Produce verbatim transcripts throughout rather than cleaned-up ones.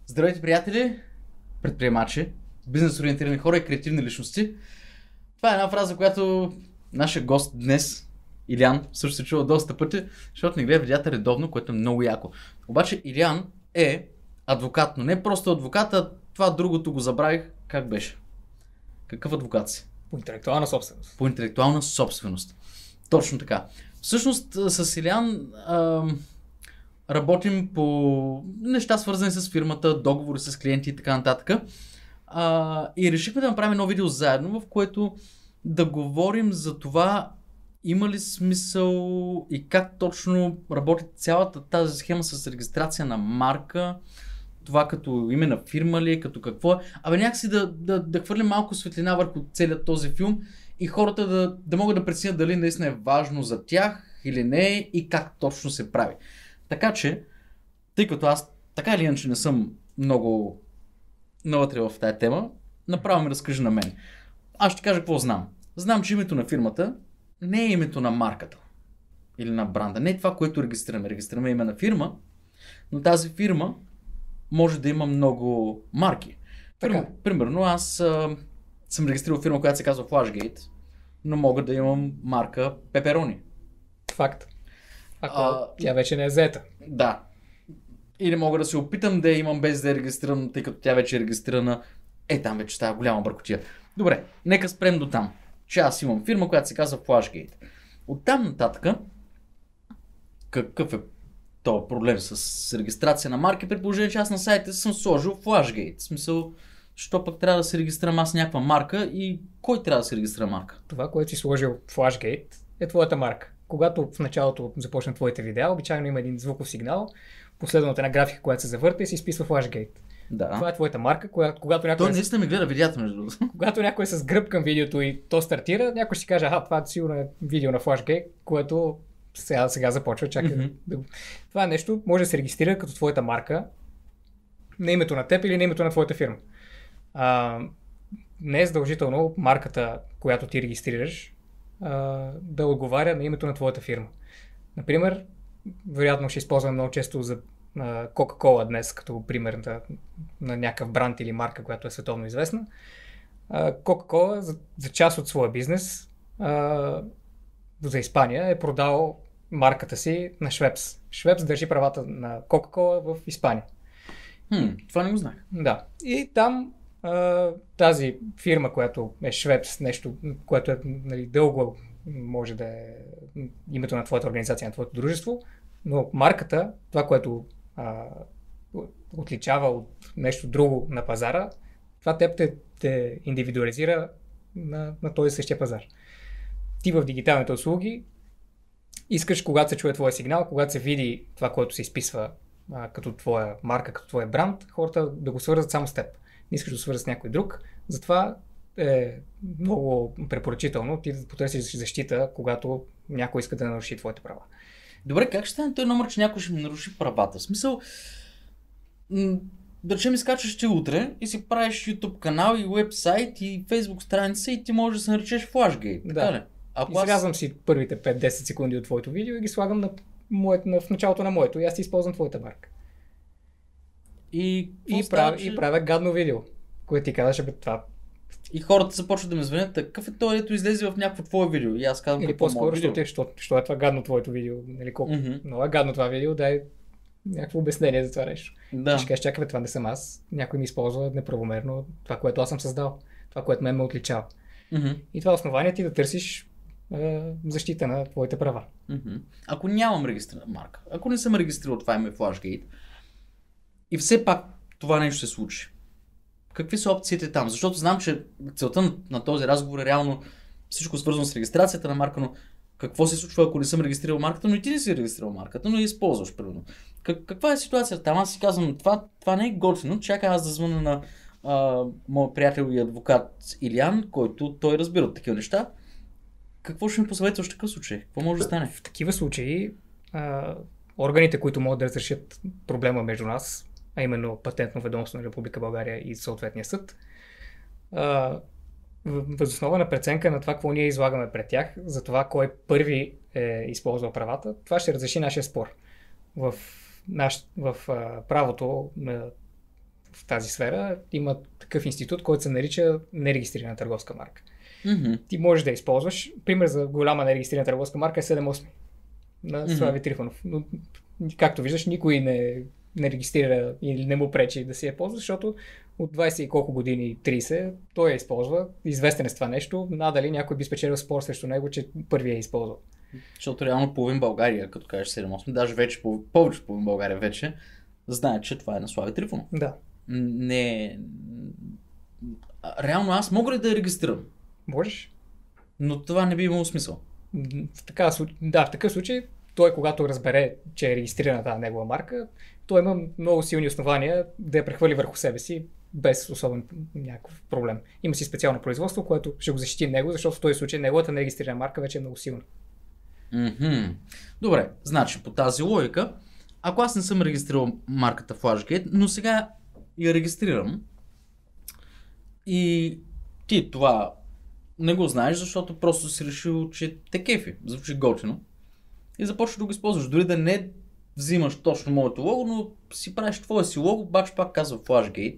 Здравейте, приятели, предприемачи, бизнес-ориентирани хора и креативни личности. Това е една фраза, която нашия гост днес, Илиан, също се чува доста пъти, защото ни гледа видеята редовно, което е много яко. Обаче Илиан е адвокат, но не просто адвокат, а това другото го забравих. Как беше? Какъв адвокат си? По интелектуална собственост. По интелектуална собственост. Точно така. Всъщност с Илиан ам, работим по неща свързани с фирмата, договори с клиенти и така нататък. А, и решихме да направим едно видео заедно, в което да говорим за това има ли смисъл и как точно работи цялата тази схема с регистрация на марка, това като име на фирма ли, като какво е. Абе някакси да, да, да хвърлим малко светлина върху целият този филм и хората да, да могат да преценят дали наистина е важно за тях или не и как точно се прави. Така че, тъй като аз така или иначе не съм много навътре в тази тема, направо ми разкажи на мен. Аз ще кажа какво знам. Знам, че името на фирмата не е името на марката или на бранда. Не е това, което регистрираме. Регистрираме име на фирма, но тази фирма може да има много марки. Примерно, примерно аз а, съм регистрирал фирма, която се казва Flashgate, но мога да имам марка Pepperoni. Факт. Ако А, тя вече не е заета. Да. Или мога да се опитам да я имам без да е регистрирана, тъй като тя вече е регистрирана. Е, там вече става голяма бъркотия. Добре, нека спрем до там, че аз имам фирма, която се казва Flashgate. Оттам нататък, какъв е този проблем с регистрация на марки, при положение, че аз на сайта съм сложил Flashgate. В смисъл, що пък трябва да се регистрирам аз някаква марка и кой трябва да се регистрира марка? Това, което си сложил Flashgate, е твоята марка. Когато в началото започна твоите видеа, обичайно има един звуков сигнал, последно от една графика, която се завърта и се изписва Flashgate. Да. Това е твоята марка, която, когато някой... Той наистина ми гледа видеята, между другото. Когато някой е с гръб към видеото и то стартира, някой ще каже, аха, това е сигурно е видео на Flashgate, което сега, сега започва, чакай Mm-hmm. да... Това е нещо, може да се регистрира като твоята марка на името на теб или на името на твоята фирма. А, не е задължително марката, която ти регистрираш, а, да отговаря на името на твоята фирма. Например, вероятно ще използвам много често за а, Coca-Cola днес, като пример на, на някакъв бранд или марка, която е световно известна. А, Coca-Cola за, за част от своя бизнес а, за Испания е продал марката си на Schweppes. Schweppes държи правата на Coca-Cola в Испания. Хм, това не го знах. Да. И там а, тази фирма, която е Schweppes, нещо, което е нали, дълго може да е името на твоята организация, на твоето дружество, но марката, това, което а, отличава от нещо друго на пазара, това теб те, те индивидуализира на, на този същия пазар. Ти в дигиталните услуги искаш, когато се чуе твоя сигнал, когато се види това, което се изписва а, като твоя марка, като твоя бранд, хората да го свързват само с теб. Не искаш да го свързват с някой друг. Затова е много препоръчително ти да потърсиш защита, когато някой иска да наруши твоите права. Добре, как ще стане този номер, че някой ще ми наруши правата? В смисъл, м- да речем изкачваш ти утре и си правиш YouTube канал и вебсайт и Facebook страница и ти можеш да се наречеш Flashgate, така Да. ли? Ако И сега аз... си първите пет-десет секунди от твоето видео и ги слагам на моето, на, в началото на моето и аз ти използвам твоята марка. И, И, става, прав, че... и правя гадно видео, което ти казваш, бе това. и хората започват да ме звънят, такъв е той, ето излезе в някакво твое видео. И аз казвам, Или какво по-скоро, мое що, видео? ти, що, що е това гадно твоето видео, нали, колко Мгм. много е гадно това видео, дай някакво обяснение за това нещо. Да. Ще кажеш, чакай, бе, това не съм аз, някой ми използва неправомерно това, което аз съм създал, това, което мен ме отличава. Мгм. И това е основание ти да търсиш е, защита на твоите права. Мгм. Ако нямам регистрирана марка, ако не съм регистрирал това име Flashgate и все пак това нещо се случи, какви са опциите там? Защото знам, че целта на, на този разговор е реално всичко свързано с регистрацията на марка, но какво се случва, ако не съм регистрирал марката, но и ти не си регистрирал марката, но я използваш, примерно. Как, каква е ситуацията там? Аз си казвам, това, това не е готино, чакай аз да звъна на а, моят приятел и адвокат Илиан, който той разбира от такива неща. Какво ще ми посъветваш в такъв случай? Какво може да стане? В такива случаи а, органите, които могат да разрешат проблема между нас, а именно Патентно ведомство на Република България и съответния съд, а, въз основа на преценка на това, какво ние излагаме пред тях, за това кой първи е използвал правата, това ще разреши нашия спор. В, наш, в а, правото на в тази сфера има такъв институт, който се нарича нерегистрирана търговска марка. Mm-hmm. Ти можеш да използваш. Пример за голяма нерегистрирана търговска марка е седем осем на Слави mm-hmm. Трифонов. Но, както виждаш, никой не, не регистрира или не му пречи да си я ползва, защото от двайсет и колко години, трийсет, той я използва, известен е с това нещо, надали някой би спечелил спор срещу него, че първи я използва. Защото реално половин България, като кажеш седем осем, даже вече повече половин България вече, знае, че това е на Слави Трифонов. Да. Не... Реално аз мога ли да я регистрирам? Можеш. Но това не би имало смисъл. В така, да, в такъв случай той, когато разбере, че е регистрирана тази негова марка, той има много силни основания да я прехвърли върху себе си без особен някакъв проблем. Има си специално производство, което ще го защити него, защото в този случай неговата нерегистрирана марка вече е много силна. Mm-hmm. Добре, значи по тази логика, ако аз не съм регистрирал марката Flashgate, но сега я регистрирам и ти това не го знаеш, защото просто си решил, че те кефи, звучи готино и започваш да го използваш. Дори да не взимаш точно моето лого, но си правиш твое си лого, обаче пак казва Flashgate.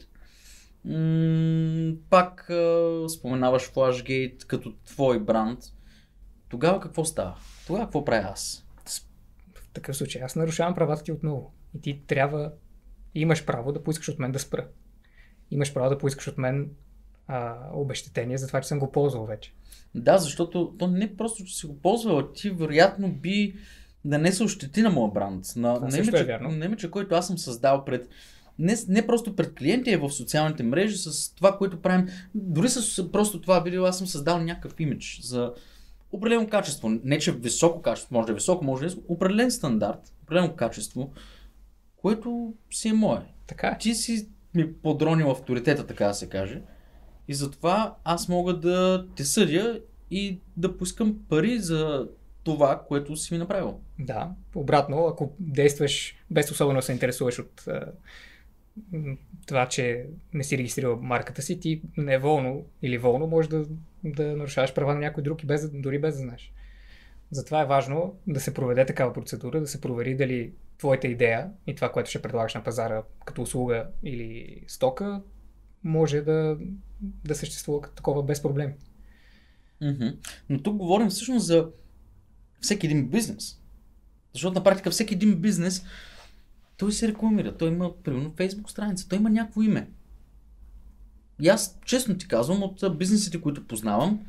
М- пак а, споменаваш Flashgate като твой бранд. Тогава какво става? Тогава какво правя аз? В такъв случай аз нарушавам правата ти отново. И ти трябва, имаш право да поискаш от мен да спра. Имаш право да поискаш от мен а, обезщетение за това, че съм го ползвал вече. Да, защото то не просто, че си го ползвал, а ти вероятно би нанесъл щети на моя бранд. На, на, имече, на имече, който аз съм създал пред не, не просто пред клиенти, а в социалните мрежи с това, което правим. Дори с просто това видео аз съм създал някакъв имидж за определено качество. Не, че високо качество, може да е високо, може да е определен стандарт, определено качество, което си е мое. Така. Ти си ми подронил авторитета, така да се каже. И затова аз мога да те съдя и да поискам пари за това, което си ми направил. Да, обратно, ако действаш без особено се интересуваш от а, това, че не си регистрирал марката си, ти неволно или волно можеш да, да нарушаваш права на някой друг и без, дори без да знаеш. Затова е важно да се проведе такава процедура, да се провери дали твоята идея и това, което ще предлагаш на пазара като услуга или стока, може да, да съществува като такова без проблеми. Mm-hmm. Но тук говорим всъщност за всеки един бизнес. Защото на практика всеки един бизнес той се рекламира. Той има, примерно, Facebook страница. Той има някакво име. И аз, честно ти казвам, от бизнесите, които познавам,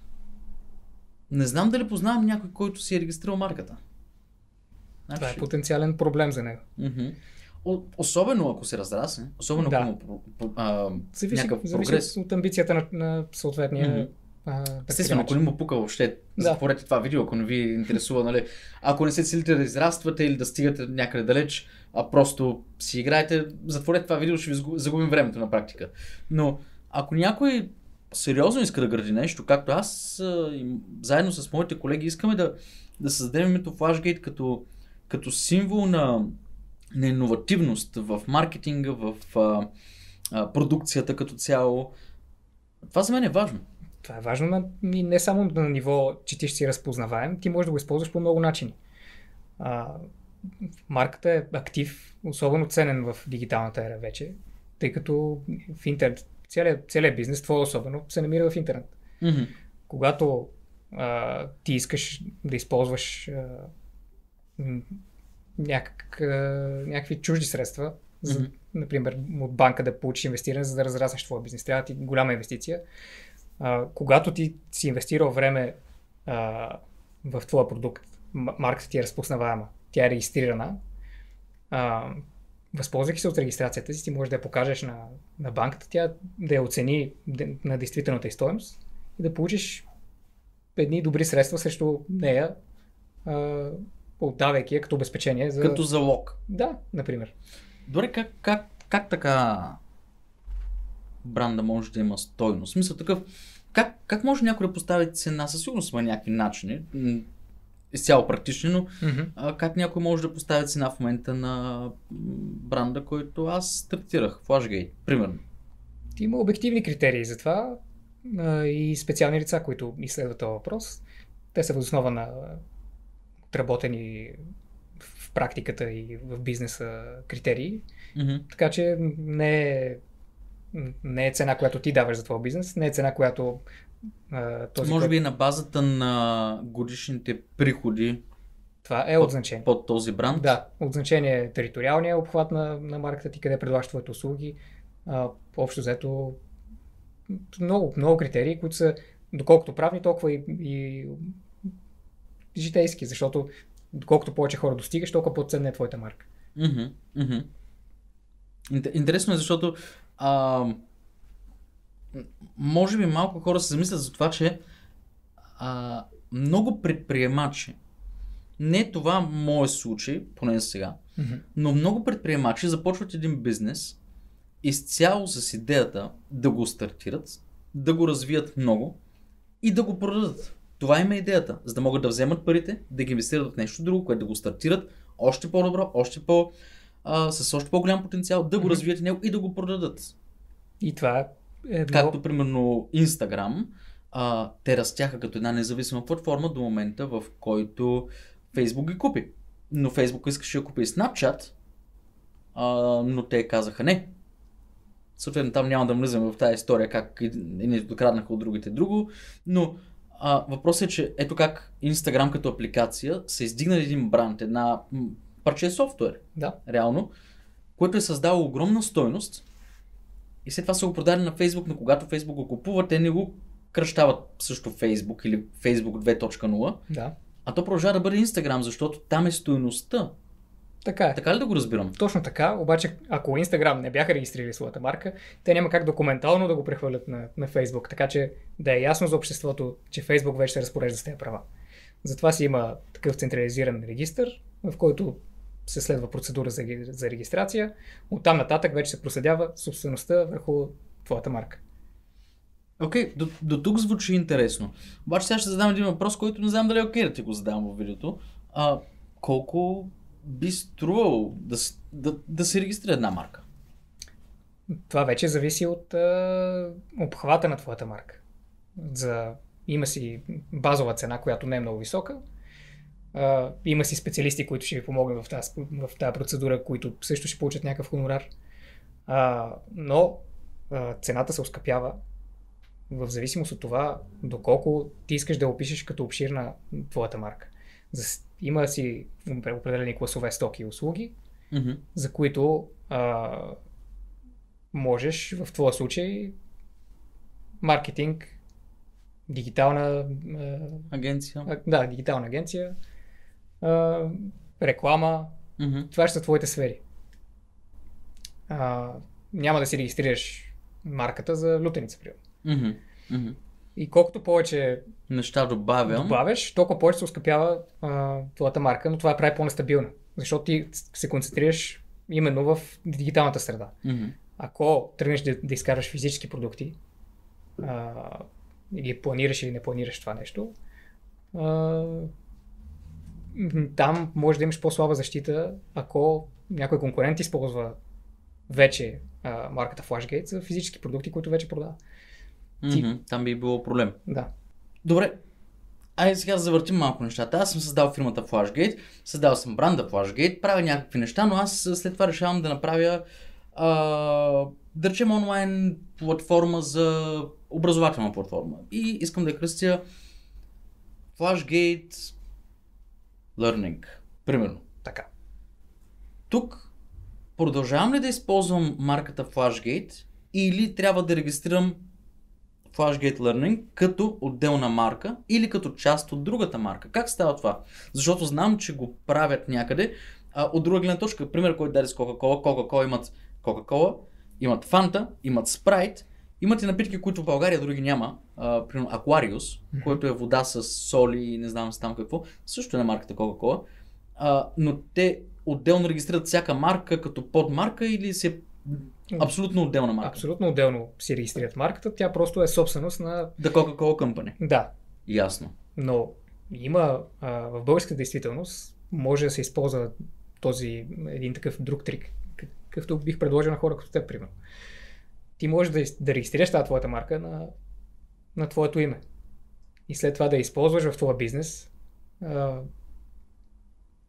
не знам дали познавам някой, който си е регистрирал марката. Значи... Това е потенциален проблем за него. Mm-hmm. Особено ако се разрасне, особено да. ако има а, зависи, някакъв зависи прогрес. от амбицията на, на съответния Mm-hmm. а, естествено, ако не му пука въобще, да. затворете това видео, ако не ви интересува, нали, ако не се целите да израствате или да стигате някъде далеч, а просто си играете, затворете това видео, ще ви загубим времето на практика. Но ако някой сериозно иска да гради нещо, както аз и заедно с моите колеги искаме да, да създадем името Flashgate като, като символ на, на иновативност в маркетинга, в а, а, продукцията като цяло, това за мен е важно. Това е важно на, не само на ниво, че ти ще си разпознаваем, ти можеш да го използваш по много начини. А, марката е актив, особено ценен в дигиталната ера вече, тъй като в интернет, целият, целият бизнес, твой особено, се намира в интернет. Mm-hmm. Когато а, ти искаш да използваш а, някак, а, някакви чужди средства, за, mm-hmm. например от банка да получиш инвестиране, за да разраснеш твоя бизнес, трябва ти голяма инвестиция. Uh, когато ти си инвестирал време uh, в твоя продукт, марката ти е разпознаваема, тя е регистрирана, uh, възползвайки се от регистрацията си, ти можеш да я покажеш на, на банката, тя да я оцени на действителната й стойност и да получиш едни добри средства срещу нея, uh, отдавайки я като обезпечение. За... Като залог. Да, например. Добре, как, как, как така бранда може да има стойност? В смисъл такъв, как, как може някой да постави цена? Със сигурност има някакви начини, изцяло практични, но mm-hmm. а, как някой може да постави цена в момента на бранда, който аз стартирах, Flashgate, примерно? Има обективни критерии за това а, и специални лица, които изследват този въпрос. Те са въз основа на отработени практиката и в бизнеса критерии. Mm-hmm. Така че не е, не е цена, която ти даваш за твой бизнес, не е цена, която а, този... Може който... би на базата на годишните приходи Това е от значение. Под този бранд? Да, от значение е териториалния обхват на, на марката ти, къде предлагаш твоите услуги. А, общо взето много, много критерии, които са доколкото правни, толкова и, и житейски, защото доколкото повече хора достигаш, толкова по-ценна е твоята марка. Mm-hmm. Mm-hmm. Интересно е, защото а, може би малко хора се замислят за това, че а, много предприемачи, не това моят случай, поне сега, Mm-hmm. но много предприемачи започват един бизнес изцяло с идеята да го стартират, да го развият много и да го продадат. Това има идеята, за да могат да вземат парите, да ги инвестират в нещо друго, което да го стартират още по-добро, още по, а, с още по-голям потенциал, да го mm-hmm. развият него и да го продадат. И това е едно... Както примерно Instagram, а, те растяха като една независима платформа до момента, в който Facebook ги купи. Но Facebook искаше да купи Snapchat, а, но те казаха не. Съответно там няма да влизаме в тази история как едните докраднаха от другите друго, но а, въпросът е, че ето как Instagram като апликация са издигнали един бранд, една м- парче софтуер, да. реално, което е създало огромна стойност и след това са го продали на Facebook, но когато Facebook го купува, те не го кръщават също Facebook или Facebook две точка нула, Да. а то продължава да бъде Instagram, защото там е стойността. Така е. Така ли да го разбирам? Точно така, обаче ако Instagram не бяха регистрирали своята марка, те няма как документално да го прехвърлят на, на Facebook, така че да е ясно за обществото, че Facebook вече се разпорежда с тези права. Затова си има такъв централизиран регистър, в който се следва процедура за, за регистрация. Оттам нататък вече се проследява собствеността върху твоята марка. Окей, okay, до, до тук звучи интересно. Обаче сега ще задам един въпрос, който не знам дали е окей да ти го задам в видеото. А, колко би струвало да, да, да се регистрира една марка? Това вече зависи от а, обхвата на твоята марка. За, има си базова цена, която не е много висока. А, има си специалисти, които ще ви помогнат в тази, в тази процедура, които също ще получат някакъв хонорар. А, но а, цената се оскъпява в зависимост от това, доколко ти искаш да опишеш като обширна твоята марка. За, има си определени класове стоки и услуги, mm-hmm. за които а, можеш в твоя случай маркетинг, дигитална а, агенция, а, да, дигитална агенция, а, реклама, mm-hmm. това ще са твоите сфери. А, няма да си регистрираш марката за лютеница, примерно. Mm-hmm. Mm-hmm. И колкото повече неща добавям, добавяш, толкова повече се оскъпява а, твоята марка, но това я прави по-нестабилна, защото ти се концентрираш именно в дигиталната среда. mm-hmm. Ако тръгнеш да, да изкарваш физически продукти, а, или планираш или не планираш това нещо, а, там може да имаш по-слаба защита, ако някой конкурент използва вече а, марката Flashgate за физически продукти, които вече продава. Mm-hmm. Ти... Там би било проблем. Да. Добре, айде сега да завъртим малко нещата. Аз съм създал фирмата Flashgate, създал съм бранда Flashgate, правя някакви неща, но аз след това решавам да направя а, да речем онлайн платформа за образователна платформа. И искам да я кръстя Flashgate Learning. Примерно. Така. Тук продължавам ли да използвам марката Flashgate или трябва да регистрирам Flashgate Learning като отделна марка или като част от другата марка? Как става това? Защото знам, че го правят някъде. А, от друга гледна точка, пример, който даде с Coca-Cola. Coca-Cola имат Coca-Cola, имат Fanta, имат Sprite, имат и напитки, които в България други няма. А, примерно Aquarius, mm-hmm. който е вода с соли и не знам с там какво. Също е на марката Coca-Cola. А, но те отделно регистрират всяка марка като подмарка или се абсолютно отделна марка? Абсолютно отделно си регистрират марката, тя просто е собственост на... The Coca-Cola Company. Да. Ясно. Но има, а, в българската действителност може да се използва този един такъв друг трик, какъвто бих предложил на хора като теб, примерно. Ти можеш да, да регистрираш тази твоята марка на, на твоето име. И след това да я използваш в твоя бизнес а,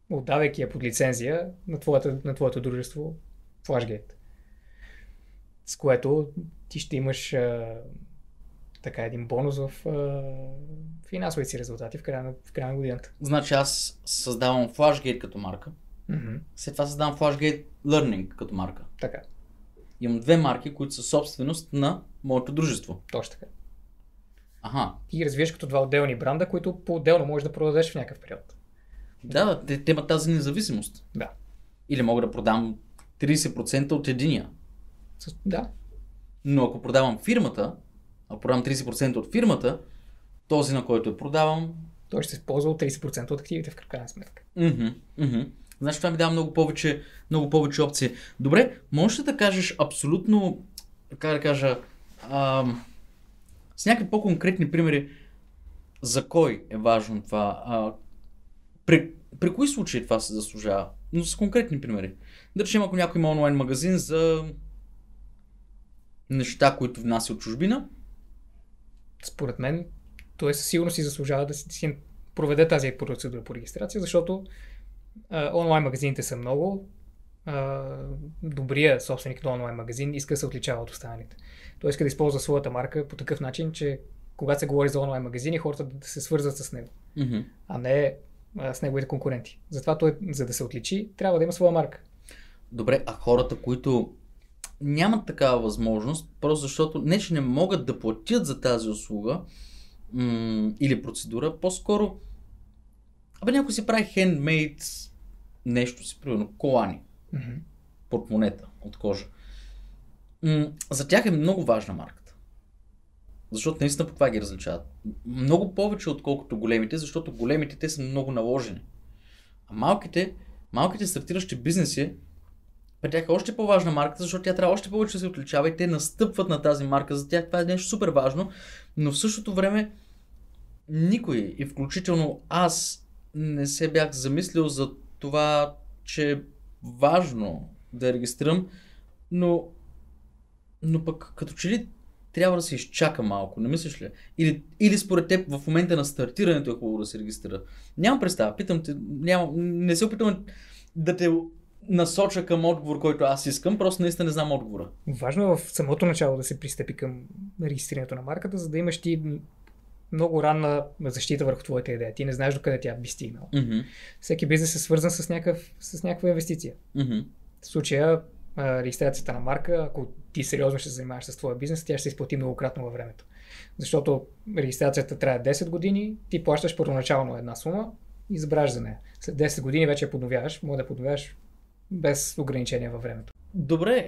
отдавайки я под лицензия на твоята, на твоето дружество Flashgate. С което ти ще имаш а, така един бонус в а, финансовите си резултати в края на, в края на годината. Значи аз създавам Flashgate като марка, Mm-hmm. след това създавам Flashgate Learning като марка. Така, Имам две марки, които са собственост на моето дружество. точно така. Аха. Ти ги развиеш като два отделни бранда, които по-отделно можеш да продадеш в някакъв период. Да, те, те имат тази независимост. Да. Или мога да продам трийсет процента от единия. С, да. Но ако продавам фирмата, ако продавам трийсет процента от фирмата, този, на който я продавам... Той ще се ползва от трийсет процента от активите в крайна сметка. Мхм, мхм. Значи това ми дава много повече, много повече опции. Добре, можеш ли да кажеш абсолютно, как да кажа, ам, с някакви по-конкретни примери, за кой е важно това? А, при, при кои случаи това се заслужава? Но с конкретни примери. Да речем, ако някой има онлайн магазин за неща, които внася от чужбина. Според мен, той със сигурност си заслужава да си, си проведе тази процедура по регистрация, защото а, онлайн магазините са много. А, добрият собственик на онлайн магазин иска да се отличава от останалите. Той иска да използва своята марка по такъв начин, че когато се говори за онлайн магазини, хората да се свързват с него, Mm-hmm. а не а, с неговите конкуренти. Затова той, за да се отличи, трябва да има своя марка. Добре, а хората, които нямат такава възможност, просто защото не, че не могат да платят за тази услуга м- или процедура, по-скоро абе някой си прави хендмейд нещо си, примерно колани, Mm-hmm. портмонета от кожа. М- за тях е много важна марката. Защото наистина по това ги различават. Много повече отколкото големите, защото големите те са много наложени. А малките, малките стартиращи бизнеси, при тях е още по-важна марката, защото тя трябва още повече да се отличава и те настъпват на тази марка. За тях това е нещо супер важно, но в същото време никой, и включително аз, не се бях замислил за това, че е важно да я регистрирам, но, но пък като че ли трябва да се изчака малко, не мислиш ли? Или, или според теб в момента на стартирането е хубаво да се регистрира? Нямам представа, питам те, нямам, не се опитвам да те насоча към отговор, който аз искам, просто наистина не знам отговора. Важно е в самото начало да се пристъпи към регистрирането на марката, за да имаш ти много ранна защита върху твоята идея. Ти не знаеш докъде тя би стигнала. Mm-hmm. Всеки бизнес е свързан с, някакъв, с някаква инвестиция. Mm-hmm. В случая регистрацията на марка, ако ти сериозно ще се занимаваш с твоя бизнес, тя ще се изплати многократно във времето. Защото регистрацията трябва десет години, ти плащаш първоначално една сума и забравяш за нея. След десет години вече я подновяваш, може да подновяваш без ограничения във времето. Добре,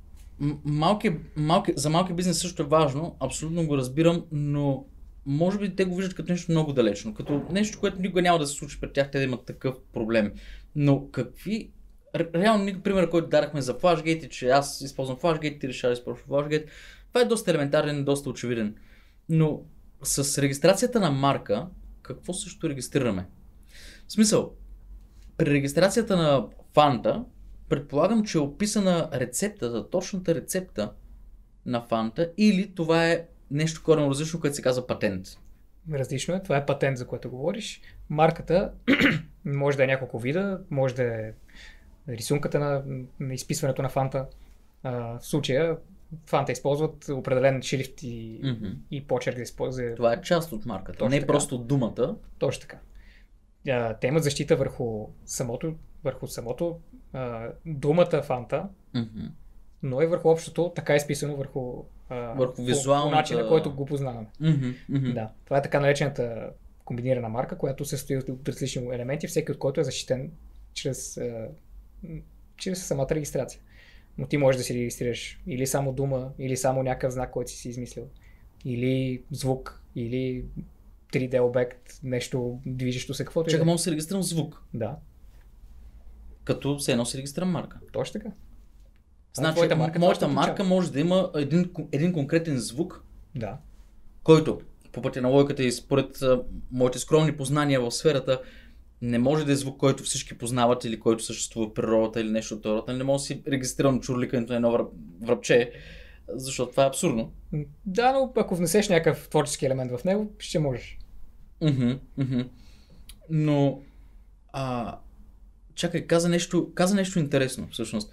малки, малки, за малки бизнес също е важно, абсолютно го разбирам, но може би те го виждат като нещо много далечно, като нещо, което никога няма да се случи пред тях, те да имат такъв проблем. Но какви... Реално, пример, който дарахме за Flashgate, че аз използвам Flashgate, ти решава да използваш Flashgate, това е доста елементарен, доста очевиден. Но с регистрацията на марка, какво също регистрираме? В смисъл, при регистрацията на Фанта, предполагам, че е описана рецептата, точната рецепта на Фанта, или това е нещо коренно различно, което се казва патент. Различно е, това е патент, за което говориш. Марката може да е няколко вида, може да е рисунката на, на изписването на Фанта. А, в случая Фанта използват определен шрифт и, Mm-hmm. и почерк да използва. Това е част от марката, Точно не така. просто думата. Точно така. А, те имат защита върху самото, върху самото а, думата Фанта, Mm-hmm. но и върху общото, така изписано върху, а, Върху по, визуалната... по начина, който го познаваме. Mm-hmm. Mm-hmm. Да. Това е така наречената комбинирана марка, която се състои от различни елементи, всеки от който е защитен чрез, а, чрез самата регистрация. Но ти можеш да си регистрираш или само дума, или само някакъв знак, който си си измислил, или звук, или три Д обект, нещо движещо се, каквото и да е. Чакай, мога да се регистрирам звук, Да, като все едно си регистрирам марка. точно така. Значи, твоята марка, моята това ще марка отличава. може да има един, един конкретен звук, Да. който по пътя на логиката и според а, моите скромни познания в сферата, не може да е звук, който всички познават или който съществува в природата или нещо от това. Не мога да си регистрирам чурликането на едно връб, връбче, защото това е абсурдно. Да, но ако внесеш някакъв творчески елемент в него, ще можеш. Mm-hmm, mm-hmm. Но а, чакай, каза нещо, каза нещо интересно всъщност.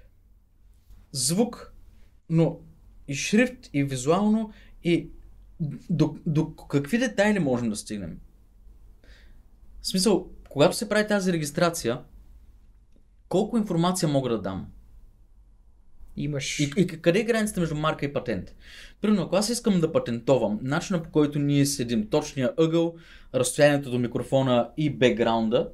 Звук, но и шрифт, и визуално, и до, до какви детайли можем да стигнем? В смисъл, когато се прави тази регистрация, колко информация мога да дам? Имаш... И, и къде е границата между марка и патент? Примерно, ако аз искам да патентовам начина, по който ние седим, точния ъгъл, разстоянието до микрофона и бекграунда,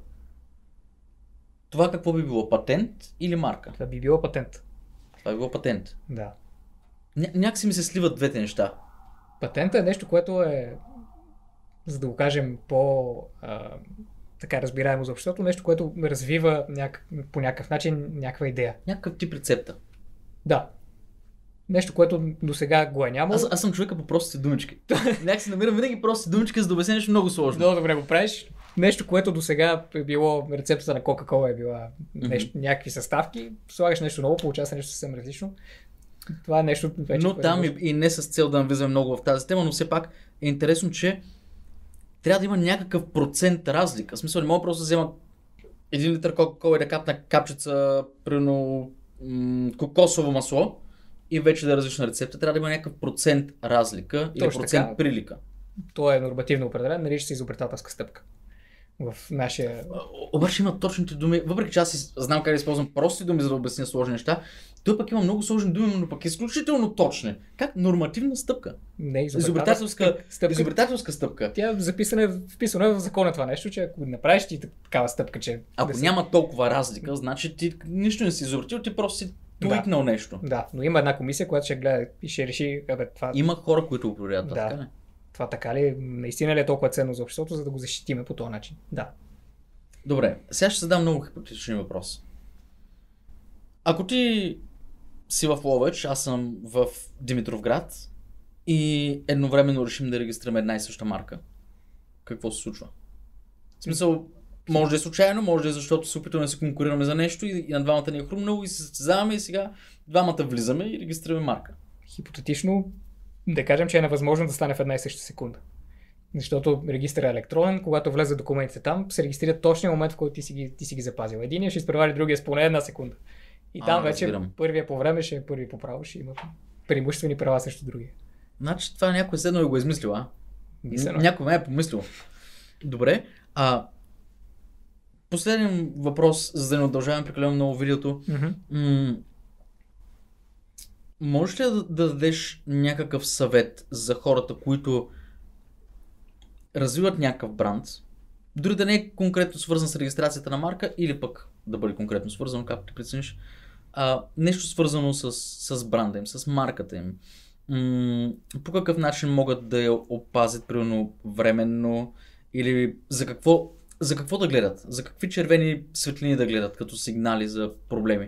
това какво би било? Патент или марка? Това би било патент. Това би било патент. Да. Ня- някакси ми се сливат двете неща. Патента е нещо, което е, за да го кажем по а, така разбираемо за обществото, нещо, което развива няк... по някакъв начин някаква идея. Някакъв тип рецепта. Да. Нещо, което до сега го е нямало. Аз, аз съм човека по простите думички. Някак си намирам винаги прости думички, за да обясня нещо много сложно. Много добре го правиш. Нещо, което до сега е било, рецептата на Кока-Кола е била нещо, Mm-hmm. някакви съставки, слагаш нещо ново, получава се нещо съвсем различно. Това е нещо вече. Но там и, и не с цел да навлизаме много в тази тема, но все пак е интересно, че трябва да има някакъв процент разлика. В смисъл, не мога просто да взема един литър Кока-Кола и да капна капчица, примерно м- кокосово масло и вече да е различна рецепта. Трябва да има някакъв процент разлика или Точно процент така. прилика. То е нормативно определен, нарича се изобретателска стъпка. В нашия... Обаче има точните думи, въпреки че аз си знам как да използвам прости думи, за да обясня сложни неща, той пък има много сложни думи, но пък изключително точни. Как? Нормативна стъпка. Не Изобретателска стъпка. изобретателска стъпка. Тя е записана, вписана в закона това нещо, че ако направиш ти такава стъпка, че... Ако да няма толкова разлика, значи ти нищо не си изобретил, ти просто си туикнал да. нещо. Да, но има една комисия, която ще гледа и ще реши, абе, това... Има хора, които го проверят, Да. така ли? Това така ли, наистина ли е толкова ценно за обществото, за да го защитиме по този начин? Да. Добре, сега ще задам много хипотетичен въпрос. Ако ти си в Ловеч, аз съм в Димитровград и едновременно решим да регистрираме една и съща марка, какво се случва? В смисъл, може да е случайно, може да е защото се опитваме да се конкурираме за нещо и, и на двамата ни е хрумнало и се състезаваме и сега двамата влизаме и регистрираме марка. Хипотетично да кажем, че е невъзможно да стане в една и съща секунда. Защото регистърът е електронен, когато влезе документите там, се регистрира точния момент, в който ти си ги, ти си ги запазил. Единия ще изпревари другия с поне една секунда. И там А, вече разбирам. първия по време ще е първи по право, ще има преимуществени права срещу другия. Значи това някой седно и го е измислил, а? Мислено е. Някой ме е помислил. Добре. А, последен въпрос, за да не удължаваме прекалено много видеото. Мгм. М- можеш ли да, да дадеш някакъв съвет за хората, които развиват някакъв бранд, дори да не е конкретно свързан с регистрацията на марка, или пък да бъде конкретно свързано, както ти прецениш, а, нещо свързано с, с бранда им, с марката им. М- по какъв начин могат да я опазят, примерно временно, или за какво, за какво да гледат, за какви червени светлини да гледат като сигнали за проблеми.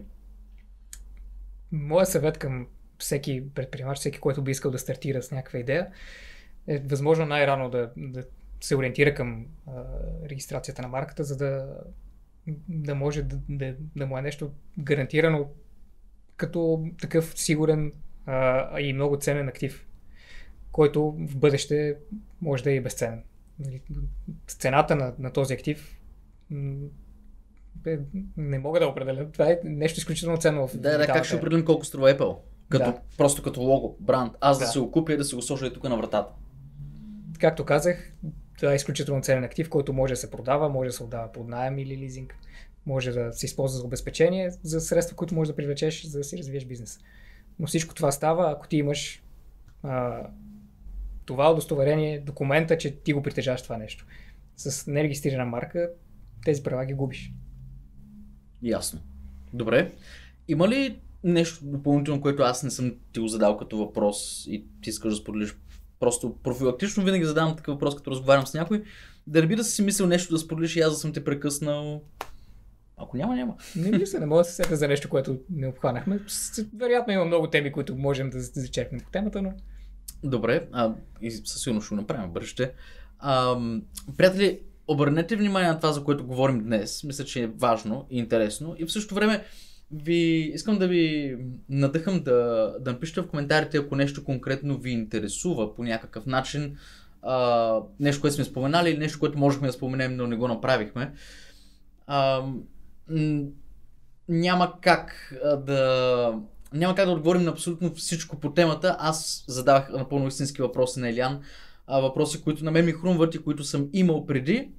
Моят съвет към всеки предприемач, всеки, който би искал да стартира с някаква идея, е възможно най-рано да, да се ориентира към а, регистрацията на марката, за да, да може да, да, да му е нещо гарантирано като такъв сигурен а, и много ценен актив, който в бъдеще може да е и безценен. Нали, цената на, на този актив м, е, не мога да определя. Това е нещо изключително ценно в Да, да, как дигиталната ще ера. определим колко струва Apple? Като, Да. Просто като лого, бранд. Аз да, Да. се го купя и да се го сложа и тук на вратата. Както казах, това е изключително ценен актив, който може да се продава, може да се отдава под наем или лизинг, може да се използва за обезпечение, за средства, които можеш да привлечеш, за да си развиеш бизнес. Но всичко това става, ако ти имаш а, това удостоверение, документа, че ти го притежаваш това нещо. С нерегистрирана марка тези права ги губиш. Ясно. Добре. Има ли нещо допълнително, което аз не съм ти го задал като въпрос и ти искаш да споделиш? Просто профилактично винаги задавам такъв въпрос, като разговарям с някой. Да не би да си мислил нещо да споделиш и аз да съм те прекъснал. Ако няма, няма. Не мисля, не мога да се сетя за нещо, което не обхванахме. С- Вероятно има много теми, които можем да зачерпнем по темата, но... Добре, а, и със сигурност ще го направим в бъдеще. А, приятели, обърнете внимание на това, за което говорим днес. Мисля, че е важно и интересно. И в същото време ви искам да ви надъхам да, да напишете в коментарите, ако нещо конкретно ви интересува по някакъв начин. А, нещо, което сме споменали или нещо, което можехме да споменем, но не го направихме. А, м- няма как а, да... Няма как да отговорим на абсолютно всичко по темата. Аз задавах напълно истински въпроси на Илиян. А, въпроси, които на мен ми хрумват и които съм имал преди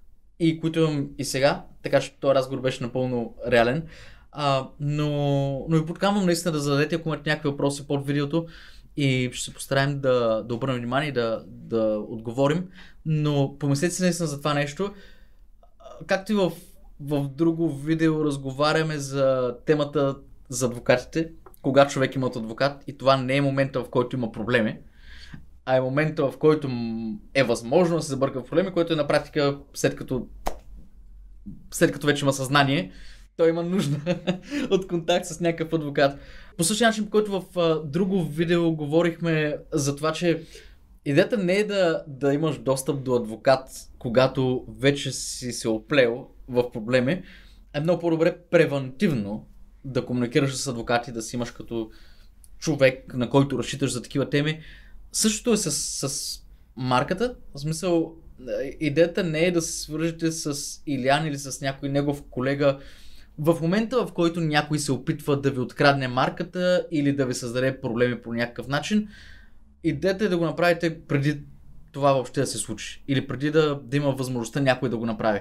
и които имам и сега. Така че този разговор беше напълно реален. А, но, но ви подканвам наистина да зададете, ако имате някакви въпроси под видеото и ще се постараем да, да обърнем внимание и да, да отговорим. Но помислете си наистина за това нещо. Както и в, в друго видео разговаряме за темата за адвокатите, кога човек има адвокат и това не е момента, в който има проблеми, а е момента, в който е възможно да се забърка в проблеми, който е на практика след като, след като вече има съзнание, той има нужда от контакт с някакъв адвокат. По същия начин, по който в а, друго видео говорихме за това, че идеята не е да, да имаш достъп до адвокат, когато вече си се оплел в проблеми, е много по-добре превентивно да комуникираш с адвокати, да си имаш като човек, на който разчиташ за такива теми. Същото е с, с марката. В смисъл, идеята не е да се свържете с Илиян или с някой негов колега в момента, в който някой се опитва да ви открадне марката или да ви създаде проблеми по някакъв начин. Идеята е да го направите преди това въобще да се случи. Или преди да, да има възможността някой да го направи.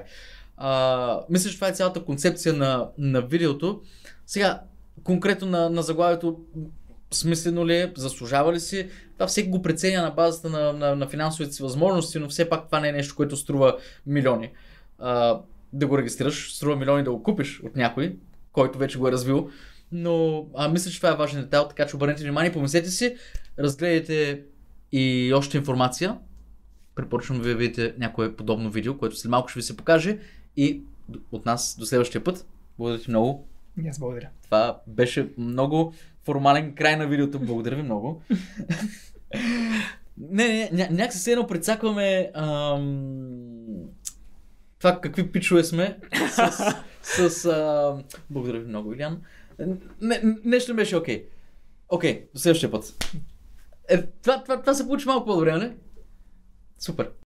А, мисля, че това е цялата концепция на, на видеото. Сега, конкретно на, на заглавието, смислено ли е, заслужава ли си, това всеки го преценя на базата на, на, на финансовите си възможности, но все пак това не е нещо, което струва милиони. А, да го регистрираш, струва милиони да го купиш от някой, който вече го е развил, но а, мисля, че това е важен детайл, така че обърнете внимание, помислете си, разгледайте и още информация. Препоръчвам ви да видите някое подобно видео, което след малко ще ви се покаже и от нас до следващия път. Благодаря ти много. И аз благодаря. Това беше много формален край на видеото. Благодаря ви много. не, не, ня, някак се едно прецакваме ам... това какви пичове сме с... с ам... Благодаря ви много, Илиян. Не, нещо беше окей. Okay. Окей, okay, до следващия път. Е, това, това, това се получи малко по-добре, не? Супер.